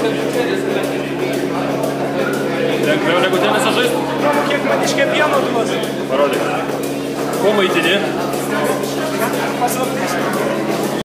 Lengviau negu tenisą žaisti? Kiek man iš kiekvieno duos. Parodyk. Kuo maitini? Paslaptis.